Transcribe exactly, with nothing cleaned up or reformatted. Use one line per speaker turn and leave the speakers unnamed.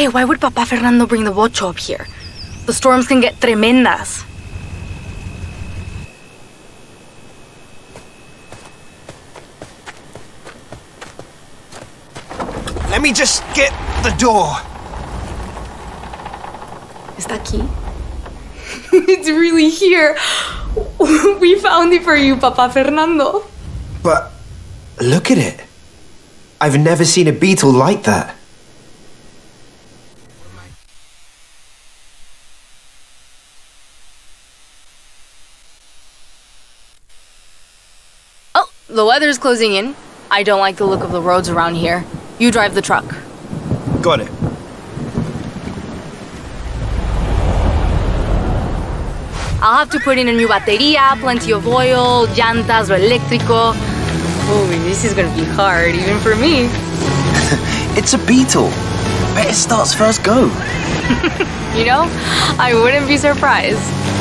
Hey, why would Papa Fernando bring the bocho up here? The storms can get tremendas.
Let me just get the door.
Is that key? It's really here. We found it for you, Papa Fernando.
But look at it. I've never seen a beetle like that.
Oh, the weather's closing in. I don't like the look of the roads around here. You drive the truck.
Got it.
I'll have to put in a new batería, plenty of oil, llantas, lo eléctrico. Oh, this is gonna be hard, even for me.
It's a beetle. Bet it starts first go.
You know, I wouldn't be surprised.